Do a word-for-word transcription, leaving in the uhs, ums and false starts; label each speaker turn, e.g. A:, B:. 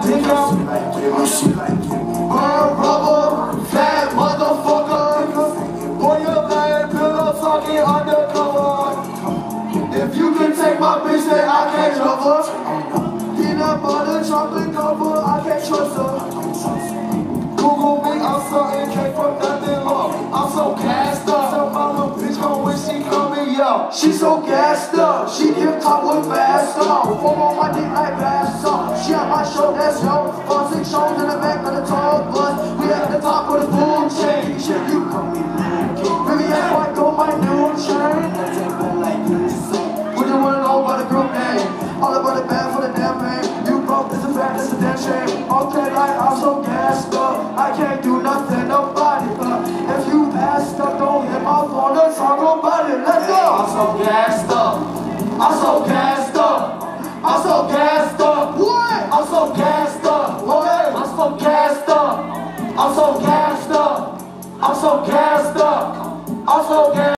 A: dick out. She like it, oh, she like it. Burn rubber, fat motherfucker. Boy, your man pillow talking undercover. If you can take my bitch, then I can't love her. Peanut butter, chocolate cover, I can't trust her. Google me, I'm something, came from nothing long. I'm so gassed up. Tell my little bitch gon' when she coming, yo. She so gassed up, she give top with fast on. Foam on my dick like fast on. She on my show, that's yo. Four six shows in the back of the tall bus. We at the top of the food chain. Shit, you call me Lil King. Baby, that's why I go my new chain. That's it, but like this. We just wanna know about the group name. All about the bad for the damn man. You broke, it's a fact, it's a damn shame. Okay, like I'm so gassed up, I can't do nothing about it. But if you asked up, don't hit my phone, let's talk about it. Let's go. I'm so gassed up. I'm so gassed up. I'm so gassed up. What? I'm so gassed up. What? I'm so gassed up. I'm so gassed up. I'm so gassed up. I'm so gassed.